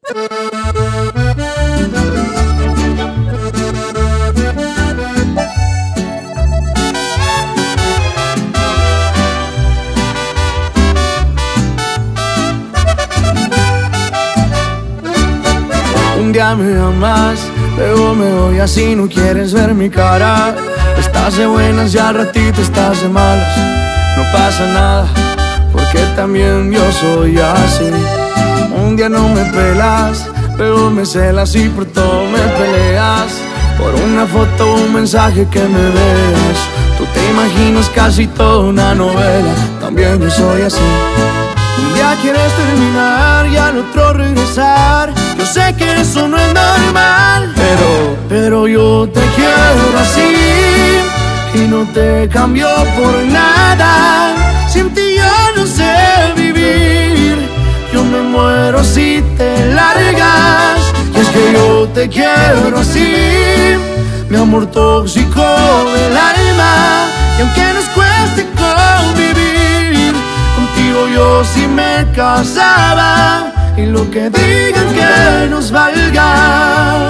Un día me amas, luego me voy así, no quieres ver mi cara. Estás de buenas y al ratito estás de malas. No pasa nada, porque también yo soy así. Un día no me pelas, luego me celas y por todo me peleas. Por una foto o un mensaje que me veas. Tú te imaginas casi toda una novela, también yo soy así. Un día quieres terminar y al otro regresar. Yo sé que eso no es normal, pero yo te quiero así y no te cambio por nada. Sin ti yo no sé vivir, yo me muero si te largas. Y es que yo te quiero así, mi amor tóxico del alma. Y aunque nos cueste convivir, contigo yo sí me casaba. Y lo que digan que nos valga.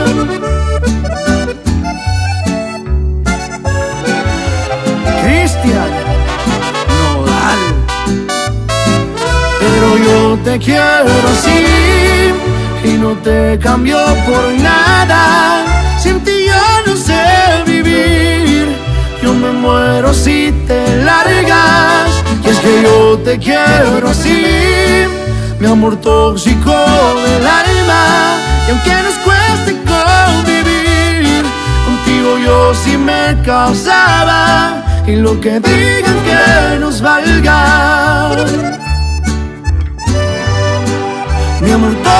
Cristian Nodal. Pero yo te quiero así y no te cambio por nada. Sin ti yo no sé vivir, yo me muero si te largas. Y es que yo te quiero así, mi amor tóxico del alma. Y aunque nos cueste convivir, contigo yo sí me casaba. Y lo que digan que nos valga. Mi amor tóxico